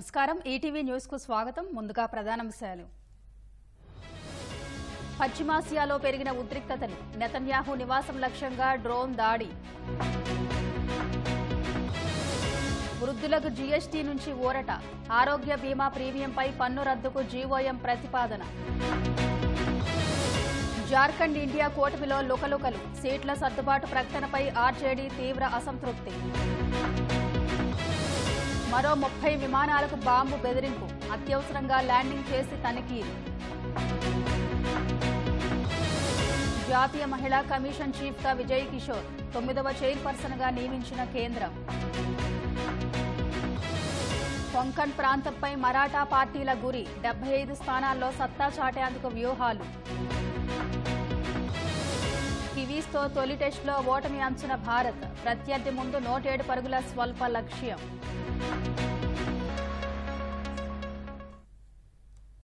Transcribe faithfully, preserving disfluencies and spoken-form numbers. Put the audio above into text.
నమస్కారం ETV news కు స్వాగతం ముందుగా ప్రధానాంశాలు పశ్చిమాసియాలో పెరిగిన ఉద్రిక్తతలు నెతన్యాహు నివాసం లక్ష్యంగా డ్రోన్ దాడి వృద్ధులకు జీఎస్టీ నుంచి ఊరట ఆరోగ్య బీమా ప్రీమియంపై పన్ను రద్దుకు జీవోఎం ప్రతిపాదన జార్ఖండ్ ఇండియా కూటమిలో లుకలుకలు సీట్ల సర్దుబాటు ప్రకటనపై ఆర్జేడీ తీవ్ర అసంతృప్తి మరో ముప్పై విమానాలకు బాంబు బెదిరింపు అత్యవసరంగా ల్యాండింగ్ చేసి తనిఖీలు జాతీయ మహిళా కమిషన్ చీఫ్ గా విజయ్ కిషోర్ తొమ్మిదవ చైర్పర్సన్ గా నియమించిన కేంద్రం కొంకణ్ ప్రాంతంపై మరాఠా పార్టీల గురి డెబ్బై ఐదు స్థానాల్లో సత్తా చాటేందుకు వ్యూహాలు కివీస్తో తొలి టెస్టులో ఓటమి అంచిన భారత్ ప్రత్యర్థి ముందు నూట ఏడు పరుగుల స్వల్ప లక్ష్యం